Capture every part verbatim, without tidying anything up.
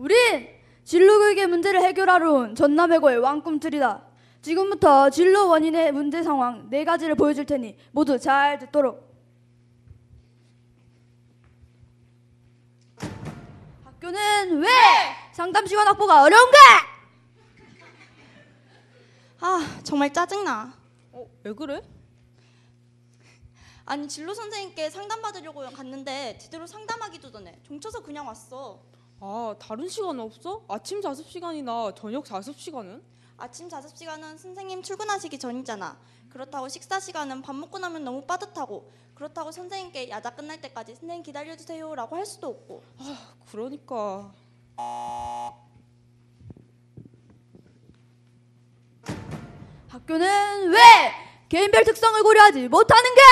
우린 진로교육의 문제를 해결하러 온 전남외고의 왕꿈틀이다. 지금부터 진로 원인의 문제 상황 네 가지를 보여줄 테니 모두 잘 듣도록. 학교는 왜 상담 시간 확보가 어려운가? 아, 정말 짜증나. 어, 왜 그래? 아니, 진로 선생님께 상담받으려고 갔는데 제대로 상담하기도 전에 종쳐서 그냥 왔어. 아, 다른 시간 없어? 아침 자습 시간이나 저녁 자습 시간은? 아침 자습 시간은 선생님 출근하시기 전이잖아. 그렇다고 식사 시간은 밥 먹고 나면 너무 빠듯하고, 그렇다고 선생님께 야자 끝날 때까지 선생님 기다려주세요 라고 할 수도 없고. 아, 그러니까. 학교는 왜 개인별 특성을 고려하지 못하는가?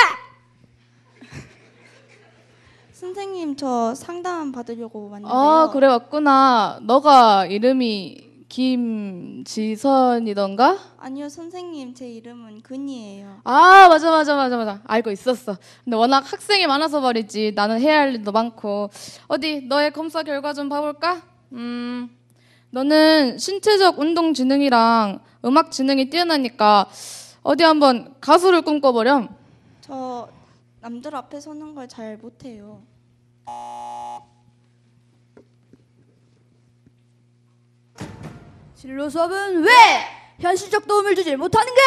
선생님, 저 상담 받으려고 왔는데요. 아, 그래 왔구나. 너가 이름이 김지선이던가? 아니요, 선생님, 제 이름은 근이에요. 아, 맞아 맞아 맞아 맞아. 알고 있었어. 근데 워낙 학생이 많아서 말이지. 나는 해야 할 일도 많고. 어디 너의 검사 결과 좀 봐볼까? 음, 너는 신체적 운동 지능이랑 음악 지능이 뛰어나니까 어디 한번 가수를 꿈꿔보렴. 저 남들 앞에 서는 걸 잘 못해요. 진로 수업은 왜 현실적 도움을 주지 못하는가?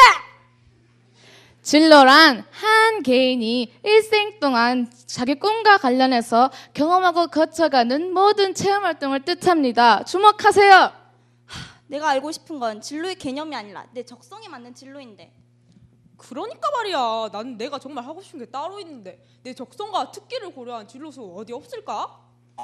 진로란 한 개인이 일생 동안 자기 꿈과 관련해서 경험하고 거쳐가는 모든 체험 활동을 뜻합니다. 주목하세요. 내가 알고 싶은 건 진로의 개념이 아니라 내 적성에 맞는 진로인데. 그러니까 말이야. 나는 내가 정말 하고 싶은 게 따로 있는데 내 적성과 특기를 고려한 진로 수업 어디 없을까?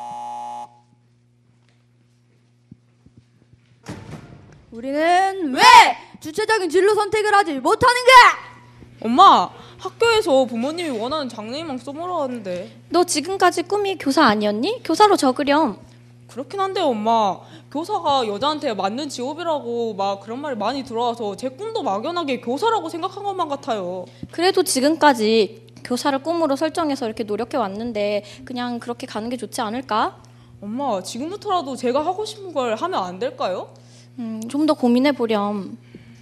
우리는 왜 주체적인 진로 선택을 하지 못하는가? 엄마, 학교에서 부모님이 원하는 장래희망 써보라고 하는데. 너 지금까지 꿈이 교사 아니었니? 교사로 적으렴. 그렇긴 한데 엄마, 교사가 여자한테 맞는 직업이라고 막 그런 말이 많이 들어와서 제 꿈도 막연하게 교사라고 생각한 것만 같아요. 그래도 지금까지 교사를 꿈으로 설정해서 이렇게 노력해 왔는데 그냥 그렇게 가는 게 좋지 않을까? 엄마, 지금부터라도 제가 하고 싶은 걸 하면 안 될까요? 음, 좀 더 고민해 보렴.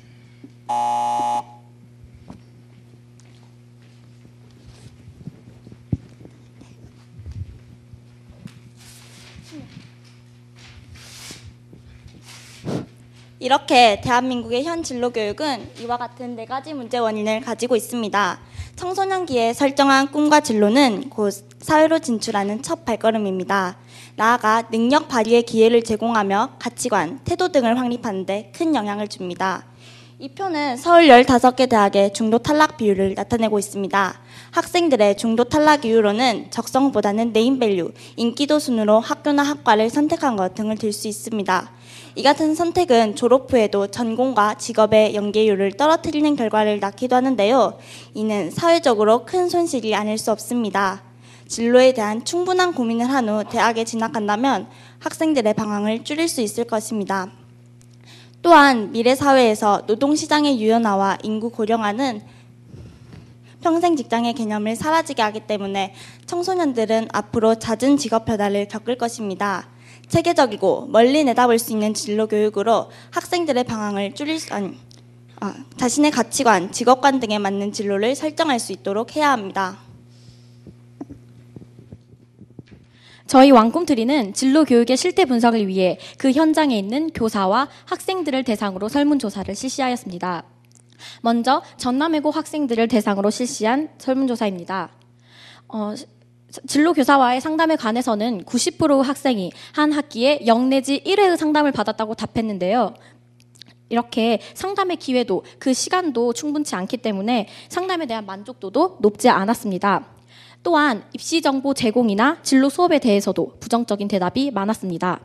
이렇게 대한민국의 현 진로 교육은 이와 같은 네 가지 문제 원인을 가지고 있습니다. 청소년기에 설정한 꿈과 진로는 곧 사회로 진출하는 첫 발걸음입니다. 나아가 능력 발휘의 기회를 제공하며 가치관, 태도 등을 확립하는 데 큰 영향을 줍니다. 이 표는 서울 열다섯 개 대학의 중도 탈락 비율을 나타내고 있습니다. 학생들의 중도 탈락 이유로는 적성보다는 네임밸류, 인기도 순으로 학교나 학과를 선택한 것 등을 들 수 있습니다. 이 같은 선택은 졸업 후에도 전공과 직업의 연계율을 떨어뜨리는 결과를 낳기도 하는데요. 이는 사회적으로 큰 손실이 아닐 수 없습니다. 진로에 대한 충분한 고민을 한 후 대학에 진학한다면 학생들의 방황을 줄일 수 있을 것입니다. 또한 미래 사회에서 노동시장의 유연화와 인구 고령화는 평생 직장의 개념을 사라지게 하기 때문에 청소년들은 앞으로 잦은 직업 변화를 겪을 것입니다. 체계적이고 멀리 내다볼 수 있는 진로 교육으로 학생들의 방황을 줄일 수, 아니, 아, 자신의 가치관, 직업관 등에 맞는 진로를 설정할 수 있도록 해야 합니다. 저희 왕꿈트리는 진로 교육의 실태 분석을 위해 그 현장에 있는 교사와 학생들을 대상으로 설문조사를 실시하였습니다. 먼저 전남외고 학생들을 대상으로 실시한 설문조사입니다. 어, 진로 교사와의 상담에 관해서는 구십 퍼센트 학생이 한 학기에 영 내지 일 회의 상담을 받았다고 답했는데요. 이렇게 상담의 기회도 그 시간도 충분치 않기 때문에 상담에 대한 만족도도 높지 않았습니다. 또한 입시 정보 제공이나 진로 수업에 대해서도 부정적인 대답이 많았습니다.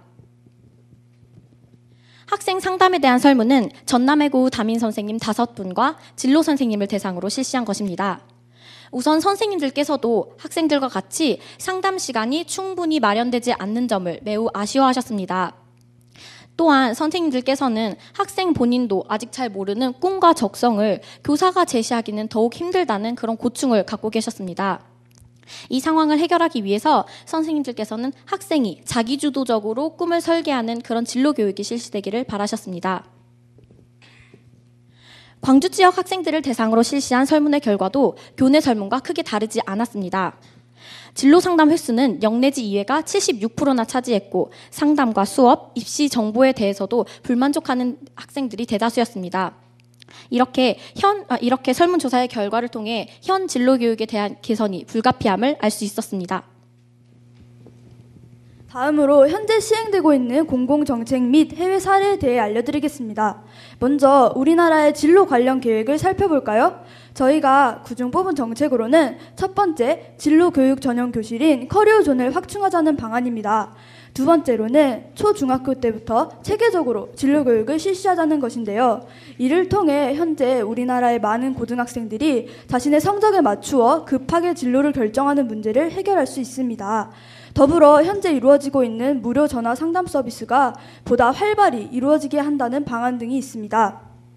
학생 상담에 대한 설문은 전남외고 담임 선생님 다섯 분과 진로 선생님을 대상으로 실시한 것입니다. 우선 선생님들께서도 학생들과 같이 상담 시간이 충분히 마련되지 않는 점을 매우 아쉬워하셨습니다. 또한 선생님들께서는 학생 본인도 아직 잘 모르는 꿈과 적성을 교사가 제시하기는 더욱 힘들다는 그런 고충을 갖고 계셨습니다. 이 상황을 해결하기 위해서 선생님들께서는 학생이 자기주도적으로 꿈을 설계하는 그런 진로 교육이 실시되기를 바라셨습니다. 광주 지역 학생들을 대상으로 실시한 설문의 결과도 교내 설문과 크게 다르지 않았습니다. 진로 상담 횟수는 영 내지 이 회가 칠십육 퍼센트나 차지했고 상담과 수업, 입시 정보에 대해서도 불만족하는 학생들이 대다수였습니다. 이렇게 현 아, 이렇게 설문조사의 결과를 통해 현 진로 교육에 대한 개선이 불가피함을 알 수 있었습니다. 다음으로 현재 시행되고 있는 공공정책 및 해외 사례에 대해 알려드리겠습니다. 먼저 우리나라의 진로 관련 계획을 살펴볼까요? 저희가 그중 뽑은 정책으로는 첫 번째, 진로 교육 전용 교실인 커리어존을 확충하자는 방안입니다. 두 번째로는 초중학교 때부터 체계적으로 진로 교육을 실시하자는 것인데요. 이를 통해 현재 우리나라의 많은 고등학생들이 자신의 성적에 맞추어 급하게 진로를 결정하는 문제를 해결할 수 있습니다. 더불어 현재 이루어지고 있는 무료 전화 상담 서비스가 보다 활발히 이루어지게 한다는 방안 등이 있습니다.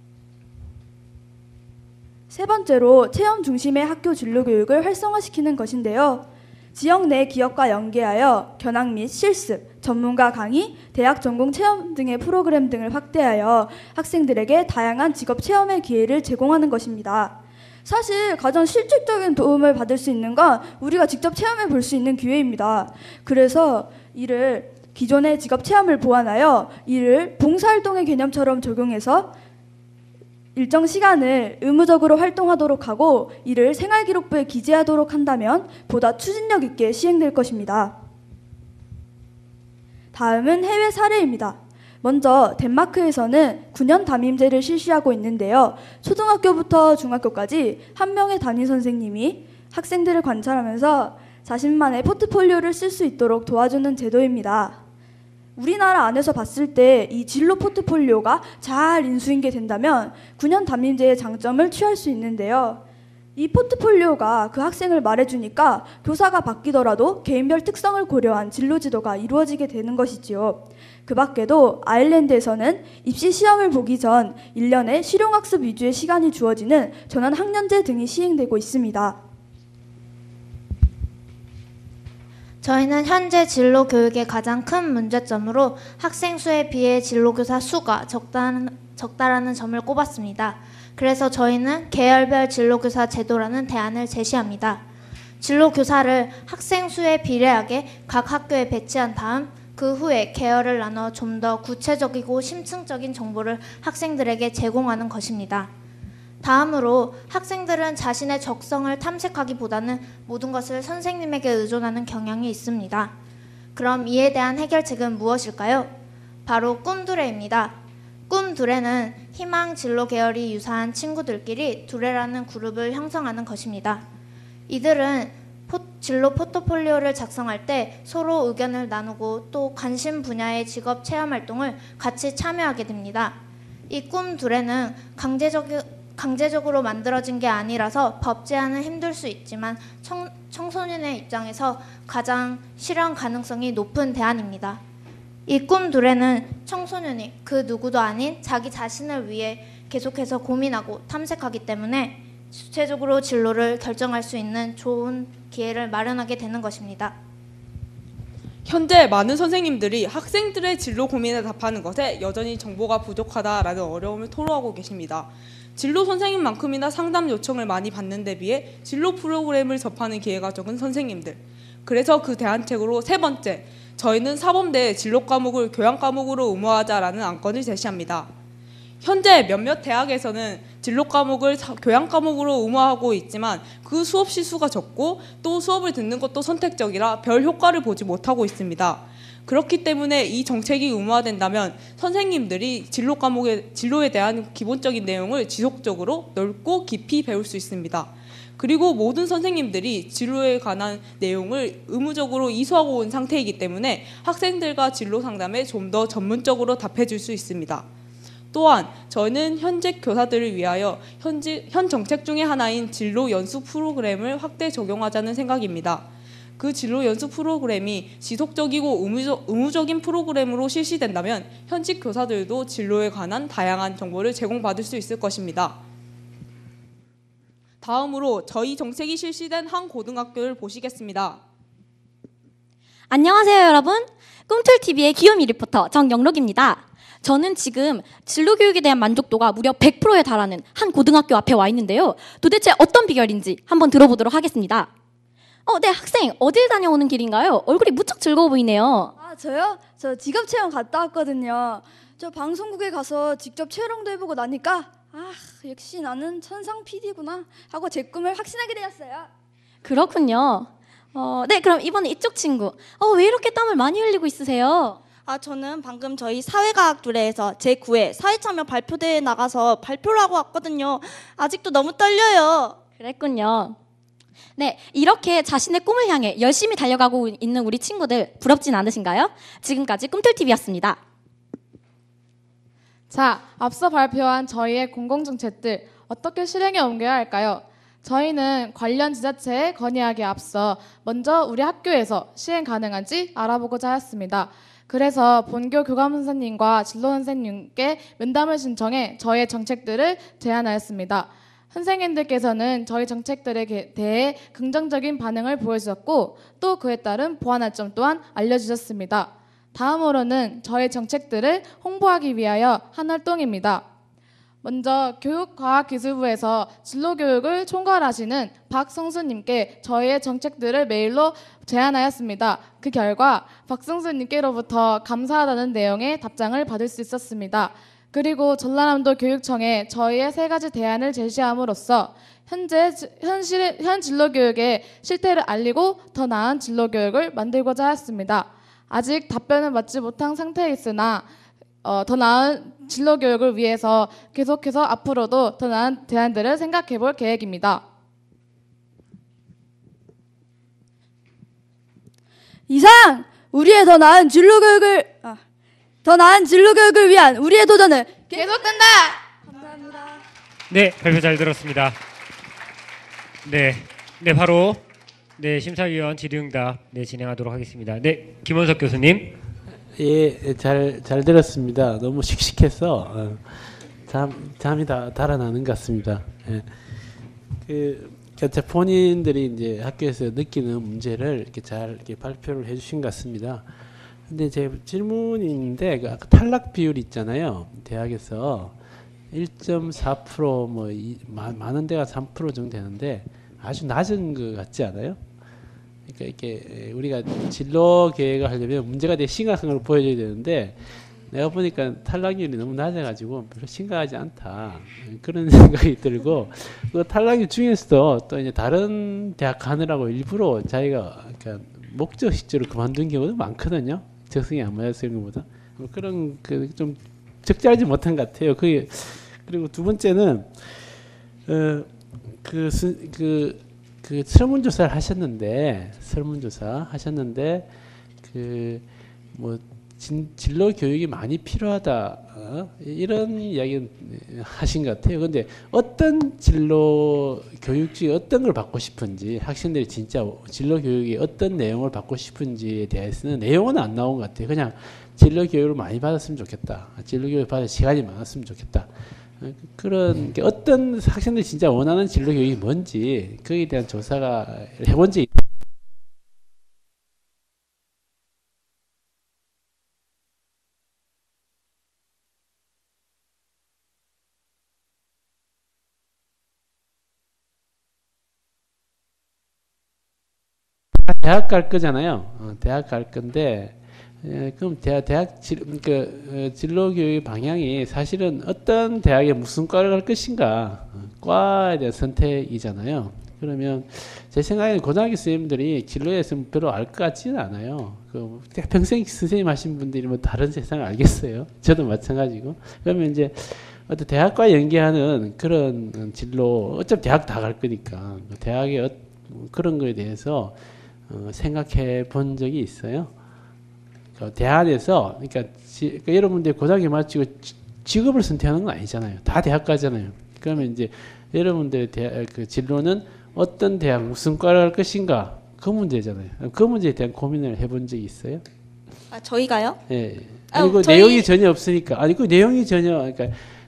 세 번째로 체험 중심의 학교 진로 교육을 활성화시키는 것인데요. 지역 내 기업과 연계하여 견학 및 실습, 전문가 강의, 대학 전공 체험 등의 프로그램 등을 확대하여 학생들에게 다양한 직업 체험의 기회를 제공하는 것입니다. 사실 가장 실질적인 도움을 받을 수 있는 건 우리가 직접 체험해 볼 수 있는 기회입니다. 그래서 이를 기존의 직업 체험을 보완하여 이를 봉사활동의 개념처럼 적용해서 일정 시간을 의무적으로 활동하도록 하고 이를 생활기록부에 기재하도록 한다면 보다 추진력 있게 시행될 것입니다. 다음은 해외 사례입니다. 먼저 덴마크에서는 구 년 담임제를 실시하고 있는데요. 초등학교부터 중학교까지 한 명의 담임 선생님이 학생들을 관찰하면서 자신만의 포트폴리오를 쓸 수 있도록 도와주는 제도입니다. 우리나라 안에서 봤을 때 이 진로 포트폴리오가 잘 인수인계 된다면 구 년 담임제의 장점을 취할 수 있는데요. 이 포트폴리오가 그 학생을 말해주니까 교사가 바뀌더라도 개인별 특성을 고려한 진로 지도가 이루어지게 되는 것이지요. 그 밖에도 아일랜드에서는 입시 시험을 보기 전 일 년의 실용학습 위주의 시간이 주어지는 전환 학년제 등이 시행되고 있습니다. 저희는 현재 진로 교육의 가장 큰 문제점으로 학생 수에 비해 진로교사 수가 적다는, 적다라는 점을 꼽았습니다. 그래서 저희는 계열별 진로교사 제도라는 대안을 제시합니다. 진로교사를 학생 수에 비례하게 각 학교에 배치한 다음 그 후에 계열을 나눠 좀 더 구체적이고 심층적인 정보를 학생들에게 제공하는 것입니다. 다음으로 학생들은 자신의 적성을 탐색하기보다는 모든 것을 선생님에게 의존하는 경향이 있습니다. 그럼 이에 대한 해결책은 무엇일까요? 바로 꿈두레입니다. 꿈두레는 희망 진로 계열이 유사한 친구들끼리 두레라는 그룹을 형성하는 것입니다. 이들은 포, 진로 포트폴리오를 작성할 때 서로 의견을 나누고 또 관심 분야의 직업 체험 활동을 같이 참여하게 됩니다. 이 꿈두레는 강제적 강제적으로 만들어진 게 아니라서 법 제한은 힘들 수 있지만 청, 청소년의 입장에서 가장 실현 가능성이 높은 대안입니다. 이 꿈두레는 청소년이 그 누구도 아닌 자기 자신을 위해 계속해서 고민하고 탐색하기 때문에 주체적으로 진로를 결정할 수 있는 좋은 기회를 마련하게 되는 것입니다. 현재 많은 선생님들이 학생들의 진로 고민에 답하는 것에 여전히 정보가 부족하다라는 어려움을 토로하고 계십니다. 진로 선생님만큼이나 상담 요청을 많이 받는 데 비해 진로 프로그램을 접하는 기회가 적은 선생님들. 그래서 그 대안책으로 세 번째, 저희는 사범대의 진로 과목을 교양 과목으로 의무화하자라는 안건을 제시합니다. 현재 몇몇 대학에서는 진로 과목을 교양 과목으로 의무화하고 있지만 그 수업 시수가 적고 또 수업을 듣는 것도 선택적이라 별 효과를 보지 못하고 있습니다. 그렇기 때문에 이 정책이 의무화된다면 선생님들이 진로 과목의 진로에 대한 기본적인 내용을 지속적으로 넓고 깊이 배울 수 있습니다. 그리고 모든 선생님들이 진로에 관한 내용을 의무적으로 이수하고 온 상태이기 때문에 학생들과 진로 상담에 좀 더 전문적으로 답해줄 수 있습니다. 또한 저는 현직 교사들을 위하여 현지, 현 정책 중의 하나인 진로 연수 프로그램을 확대 적용하자는 생각입니다. 그 진로 연수 프로그램이 지속적이고 의무적, 의무적인 프로그램으로 실시된다면 현직 교사들도 진로에 관한 다양한 정보를 제공받을 수 있을 것입니다. 다음으로 저희 정책이 실시된 한 고등학교를 보시겠습니다. 안녕하세요, 여러분. 꿈틀티비의 귀요미 리포터 정영록입니다. 저는 지금 진로교육에 대한 만족도가 무려 백 퍼센트에 달하는 한 고등학교 앞에 와 있는데요. 도대체 어떤 비결인지 한번 들어보도록 하겠습니다. 어, 네, 학생, 어딜 다녀오는 길인가요? 얼굴이 무척 즐거워 보이네요. 아, 저요? 저 직업 체험 갔다 왔거든요. 저 방송국에 가서 직접 촬영도 해보고 나니까 아, 역시 나는 천상 피디구나 하고 제 꿈을 확신하게 되었어요. 그렇군요. 어, 네, 그럼 이번에 이쪽 친구. 어, 왜 이렇게 땀을 많이 흘리고 있으세요? 아, 저는 방금 저희 사회과학 둘레에서 제구 회 사회참여 발표대회에 나가서 발표를 하고 왔거든요. 아직도 너무 떨려요. 그랬군요. 네, 이렇게 자신의 꿈을 향해 열심히 달려가고 있는 우리 친구들 부럽진 않으신가요? 지금까지 꿈틀티비였습니다. 자, 앞서 발표한 저희의 공공정책들 어떻게 실행에 옮겨야 할까요? 저희는 관련 지자체에 건의하기에 앞서 먼저 우리 학교에서 시행 가능한지 알아보고자 하였습니다. 그래서 본교 교감 선생님과 진로 선생님께 면담을 신청해 저희의 정책들을 제안하였습니다. 선생님들께서는 저희 정책들에 대해 긍정적인 반응을 보여주셨고 또 그에 따른 보완할 점 또한 알려주셨습니다. 다음으로는 저희 정책들을 홍보하기 위하여 한 활동입니다. 먼저 교육과학기술부에서 진로교육을 총괄하시는 박성수님께 저희의 정책들을 메일로 제안하였습니다. 그 결과 박성수님께로부터 감사하다는 내용의 답장을 받을 수 있었습니다. 그리고 전라남도 교육청에 저희의 세 가지 대안을 제시함으로써 현재 현실, 현 진로교육의 실태를 알리고 더 나은 진로교육을 만들고자 하였습니다. 아직 답변을 받지 못한 상태에 있으나 어, 더 나은 진로교육을 위해서 계속해서 앞으로도 더 나은 대안들을 생각해 볼 계획입니다. 이상 우리의 더 나은 진로교육을 아, 더 나은 진로교육을 위한 우리의 도전은 계속된다! 감사합니다. 네, 발표 잘 들었습니다. 네, 네 바로 네 심사위원 질의응답 네 진행하도록 하겠습니다. 네, 김원석 교수님. 예, 잘, 잘 들었습니다. 너무 씩씩해서 어, 잠, 잠이 다 달아나는 것 같습니다. 예. 그, 그러니까 본인들이 이제 학교에서 느끼는 문제를 이렇게 잘 이렇게 발표를 해주신 것 같습니다. 근데 제 질문이 있는데 그 아까 탈락 비율 있잖아요. 대학에서 일 점 사 퍼센트 뭐 이, 많은 데가 삼 퍼센트 정도 되는데 아주 낮은 것 같지 않아요? 그러니까 이렇게 우리가 진로 계획을 하려면 문제가 되게 심각한 걸 보여줘야 되는데 내가 보니까 탈락률이 너무 낮아가지고 별로 심각하지 않다 그런 생각이 들고 그 탈락률 중에서도 또 이제 다른 대학 가느라고 일부러 자기가 그러니까 목적 식적으로 그만둔 경우도 많거든요. 적성이 안 맞아서 이런 것보다 뭐 그런 그 좀 적절하지 못한 것 같아요. 그게 그리고 두 번째는 어그 그 그 설문조사를 하셨는데 설문조사 하셨는데 그 뭐 진로 교육이 많이 필요하다 어? 이런 이야기 하신 것 같아요. 그런데 어떤 진로 교육 중에 어떤 걸 받고 싶은지 학생들이 진짜 진로 교육이 어떤 내용을 받고 싶은지에 대해서는 내용은 안 나온 것 같아요. 그냥 진로 교육을 많이 받았으면 좋겠다. 진로 교육 받을 시간이 많았으면 좋겠다. 그런 게 어떤 학생들이 진짜 원하는 진로 교육이 뭔지 거기에 대한 조사가 해본 적이 대학 갈 거잖아요. 어, 대학 갈 건데 예, 그럼 대학, 대학 질, 그, 어, 진로교육 방향이 사실은 어떤 대학에 무슨 과를 갈 것인가 어, 과에 대한 선택이잖아요. 그러면 제 생각에는 고등학교 선생님들이 진로에 대해서 별로 알 것 같지는 않아요. 그 평생 선생님 하신 분들이 뭐 다른 세상을 알겠어요. 저도 마찬가지고. 그러면 이제 어떤 대학과 연계하는 그런 진로 어차피 대학 다 갈 거니까 대학의 어, 그런 거에 대해서 어, 생각해 본 적이 있어요. 대안에서 그러니까, 지, 그러니까 여러분들 고등학교 마치고 직업을 선택하는 건 아니잖아요. 다 대학 가잖아요. 그러면 이제 여러분들의 대학, 그 진로는 어떤 대학 무슨 과를 할 것인가 그 문제잖아요. 그 문제에 대한 고민을 해본 적이 있어요? 아, 저희가요? 예. 아니 아, 그 저희... 내용이 전혀 없으니까 아니 그 내용이 전혀 그러니까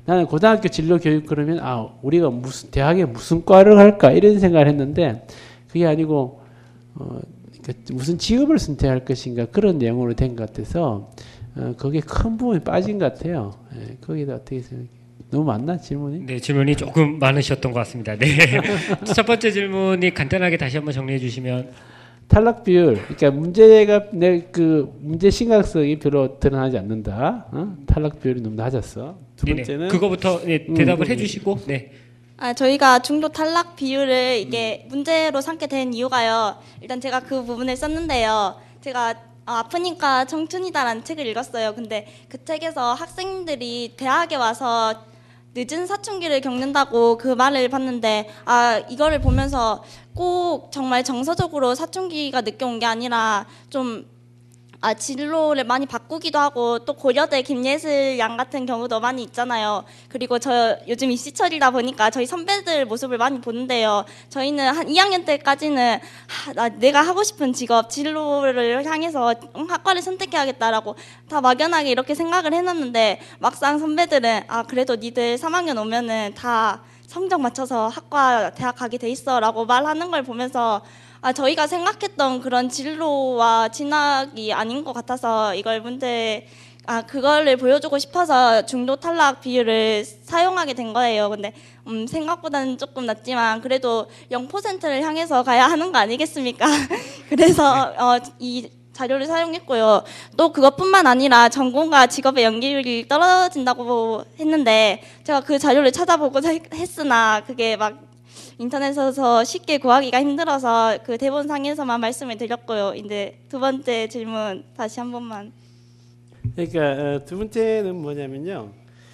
나는 고등학교 진로 교육 그러면 아 우리가 무슨 대학에 무슨 과를 할까 이런 생각을 했는데 그게 아니고 어, 그러니까 무슨 직업을 선택할 것인가 그런 내용으로 된 것 같아서 어, 거기에 큰 부분이 빠진 것 같아요. 예, 거기다 어떻게 생각해요? 너무 많나 질문이? 네, 질문이 조금 많으셨던 것 같습니다. 네. 첫 번째 질문이 간단하게 다시 한번 정리해 주시면 탈락 비율, 그러니까 문제가 내 그 문제 심각성이 별로 드러나지 않는다. 어? 탈락 비율이 너무 낮았어. 두 번째는 네네. 그거부터 네, 대답을 음, 해주시고 네. 아, 저희가 중도 탈락 비율을 이게 문제로 삼게 된 이유가요. 일단 제가 그 부분을 썼는데요. 제가 아, 아프니까 청춘이다라는 책을 읽었어요. 근데 그 책에서 학생들이 대학에 와서 늦은 사춘기를 겪는다고 그 말을 봤는데 아 이거를 보면서 꼭 정말 정서적으로 사춘기가 늦게 온 게 아니라 좀 아, 진로를 많이 바꾸기도 하고 또 고려대 김예슬 양 같은 경우도 많이 있잖아요. 그리고 저 요즘 입시철이다 보니까 저희 선배들 모습을 많이 보는데요. 저희는 한 이 학년 때까지는 하, 나 내가 하고 싶은 직업 진로를 향해서 학과를 선택해야겠다라고 다 막연하게 이렇게 생각을 해놨는데 막상 선배들은 아 그래도 니들 삼 학년 오면은 다 성적 맞춰서 학과 대학 가게 돼 있어라고 말하는 걸 보면서 아, 저희가 생각했던 그런 진로와 진학이 아닌 것 같아서 이걸 문제, 아, 그거를 보여주고 싶어서 중도 탈락 비율을 사용하게 된 거예요. 근데, 음, 생각보다는 조금 낮지만 그래도 영 퍼센트를 향해서 가야 하는 거 아니겠습니까? 그래서, 어, 이 자료를 사용했고요. 또 그것뿐만 아니라 전공과 직업의 연계율이 떨어진다고 했는데 제가 그 자료를 찾아보고 했으나 그게 막 인터넷에서 쉽게 구하기가 힘들어서 그 대본상에서만 말씀을 드렸고요. 이제 두 번째 질문 다시 한 번만. 그러니까 어, 두 번째는 뭐냐면요.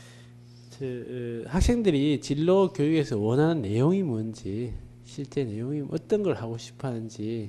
저, 어, 학생들이 진로 교육에서 원하는 내용이 뭔지 실제 내용이 어떤 걸 하고 싶어하는지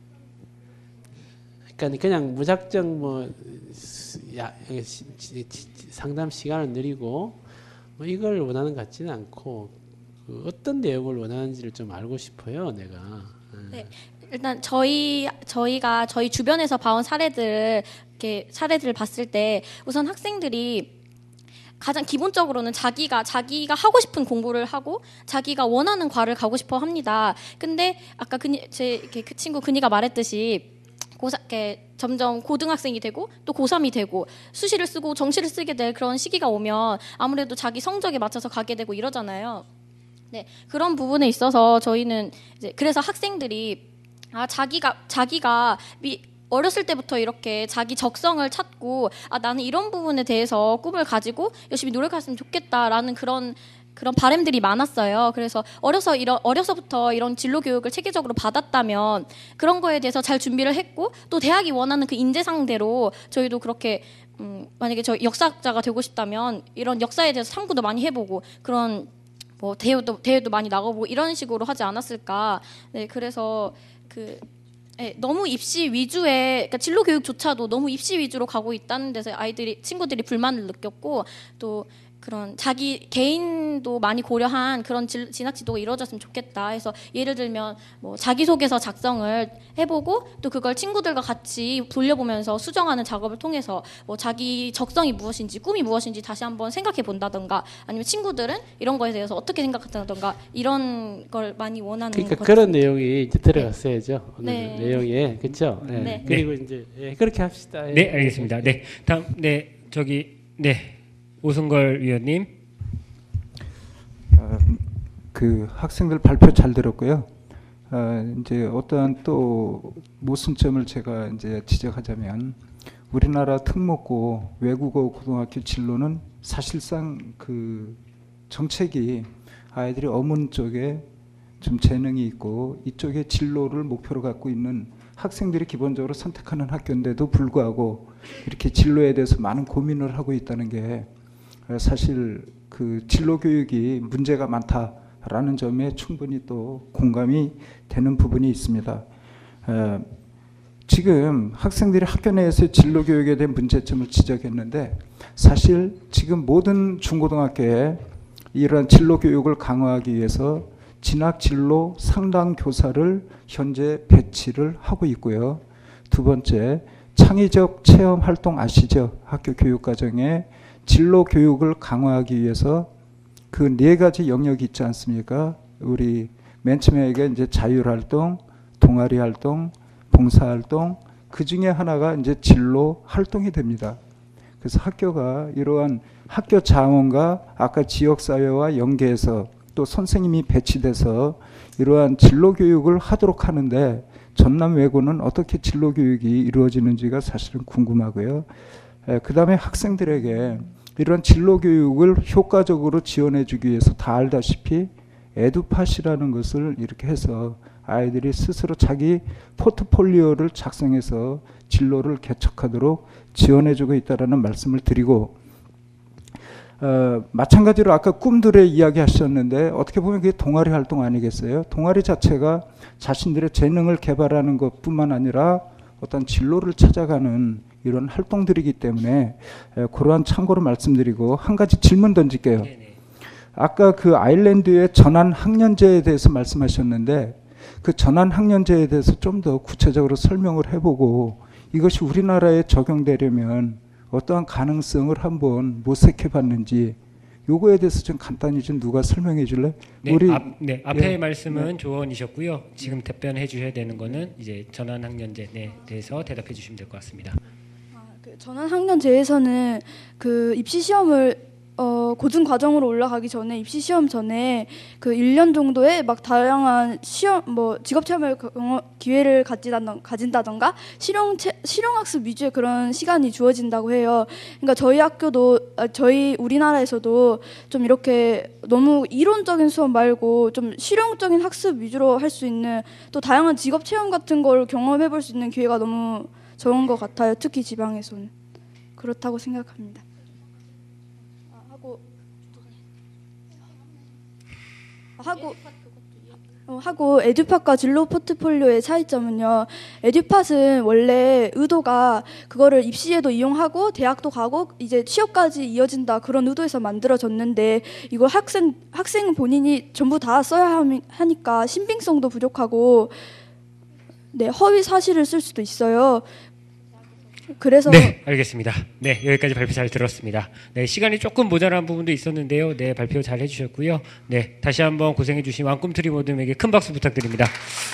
그러니까 그냥 무작정 뭐 야, 상담 시간을 늘리고 뭐 이걸 원하는 것 같지는 않고 그 어떤 내용을 원하는지를 좀 알고 싶어요, 내가. 네, 일단 저희 저희가 저희 주변에서 봐온 사례들 이렇게 사례들을 봤을 때 우선 학생들이 가장 기본적으로는 자기가 자기가 하고 싶은 공부를 하고 자기가 원하는 과를 가고 싶어 합니다. 근데 아까 그니 제 이렇게 그 친구 그니가 말했듯이 고사, 이렇게 점점 고등학생이 되고 또 고삼이 되고 수시를 쓰고 정시를 쓰게 될 그런 시기가 오면 아무래도 자기 성적에 맞춰서 가게 되고 이러잖아요. 네, 그런 부분에 있어서 저희는 이제 그래서 학생들이 아 자기가 자기가 미, 어렸을 때부터 이렇게 자기 적성을 찾고 아 나는 이런 부분에 대해서 꿈을 가지고 열심히 노력했으면 좋겠다라는 그런 그런 바람들이 많았어요. 그래서 어려서 이런 어려서부터 이런 진로 교육을 체계적으로 받았다면 그런 거에 대해서 잘 준비를 했고 또 대학이 원하는 그 인재상대로 저희도 그렇게 음, 만약에 저 역사자가 되고 싶다면 이런 역사에 대해서 탐구도 많이 해보고 그런 뭐 대회도 대회도 많이 나가보고 이런 식으로 하지 않았을까. 네, 그래서 그 네, 너무 입시 위주의 그러니까 진로 교육조차도 너무 입시 위주로 가고 있다는 데서 아이들이 친구들이 불만을 느꼈고 또 그런 자기 개인도 많이 고려한 그런 질, 진학 지도가 이루어졌으면 좋겠다 해서 예를 들면 뭐 자기소개서 작성을 해보고 또 그걸 친구들과 같이 돌려보면서 수정하는 작업을 통해서 뭐 자기 적성이 무엇인지 꿈이 무엇인지 다시 한번 생각해 본다던가 아니면 친구들은 이런 거에 대해서 어떻게 생각한다던가 이런 걸 많이 원하는 그러니까 것 그런 같습니다. 내용이 이제 들어갔어야죠. 오늘 네. 내용에 그렇죠. 네. 네. 그리고 이제 예, 그렇게 합시다. 네, 알겠습니다. 네, 다음 네 저기 네 오승걸 위원님. 어, 그 학생들 발표 잘 들었고요. 어, 이제 어떠한 또 모순점을 제가 이제 지적하자면 우리나라 특목고 외국어 고등학교 진로는 사실상 그 정책이 아이들이 어문 쪽에 좀 재능이 있고 이쪽에 진로를 목표로 갖고 있는 학생들이 기본적으로 선택하는 학교인데도 불구하고 이렇게 진로에 대해서 많은 고민을 하고 있다는 게 사실 그 진로 교육이 문제가 많다라는 점에 충분히 또 공감이 되는 부분이 있습니다. 에, 지금 학생들이 학교 내에서 진로 교육에 대한 문제점을 지적했는데 사실 지금 모든 중고등학교에 이러한 진로 교육을 강화하기 위해서 진학 진로 상담 교사를 현재 배치를 하고 있고요. 두 번째, 창의적 체험 활동 아시죠? 학교 교육 과정에 진로 교육을 강화하기 위해서 그 네 가지 영역이 있지 않습니까? 우리 맨 처음에 이제 자율활동, 동아리 활동, 봉사활동, 그 중에 하나가 이제 진로 활동이 됩니다. 그래서 학교가 이러한 학교 자원과 아까 지역사회와 연계해서 또 선생님이 배치돼서 이러한 진로 교육을 하도록 하는데 전남 외고는 어떻게 진로 교육이 이루어지는지가 사실은 궁금하고요. 그 다음에 학생들에게 이런 진로 교육을 효과적으로 지원해 주기 위해서 다 알다시피 에듀팟이라는 것을 이렇게 해서 아이들이 스스로 자기 포트폴리오를 작성해서 진로를 개척하도록 지원해 주고 있다는 말씀을 드리고, 어, 마찬가지로 아까 꿈들의 이야기 하셨는데 어떻게 보면 그게 동아리 활동 아니겠어요? 동아리 자체가 자신들의 재능을 개발하는 것뿐만 아니라 어떤 진로를 찾아가는 이런 활동들이기 때문에 에, 그러한 참고로 말씀드리고 한 가지 질문 던질게요. 아까 그 아일랜드의 전환 학년제에 대해서 말씀하셨는데 그 전환 학년제에 대해서 좀 더 구체적으로 설명을 해보고 이것이 우리나라에 적용되려면 어떠한 가능성을 한번 모색해 봤는지 요거에 대해서 좀 간단히 좀 누가 설명해 줄래? 네, 우리 앞, 네, 앞에 예, 말씀은 네. 조언이셨고요. 지금 답변해 주셔야 되는 거는 이제 전환학년제에 대해서 대답해 주시면 될 것 같습니다. 그 전환학년제에서는 그 입시 시험을 어, 고등 과정으로 올라가기 전에 입시 시험 전에 그 일 년 정도의 막 다양한 시험 뭐 직업 체험을 경험, 기회를 가진다던, 가진다던가 실용 체, 실용 학습 위주의 그런 시간이 주어진다고 해요. 그러니까 저희 학교도 아, 저희 우리나라에서도 좀 이렇게 너무 이론적인 수업 말고 좀 실용적인 학습 위주로 할 수 있는 또 다양한 직업 체험 같은 걸 경험해 볼 수 있는 기회가 너무 적은 것 같아요. 특히 지방에서는 그렇다고 생각합니다. 하고 하고 어, 하고 에듀팟과 진로 포트폴리오의 차이점은요. 에듀팟은 원래 의도가 그거를 입시에도 이용하고 대학도 가고 이제 취업까지 이어진다 그런 의도에서 만들어졌는데 이걸 학생 학생 본인이 전부 다 써야 하니까 신빙성도 부족하고 네 허위 사실을 쓸 수도 있어요. 그래서 네, 알겠습니다. 네, 여기까지 발표 잘 들었습니다. 네, 시간이 조금 모자란 부분도 있었는데요. 네, 발표 잘 해주셨고요. 네, 다시 한번 고생해주신 왕꿈트리 모듬에게 큰 박수 부탁드립니다.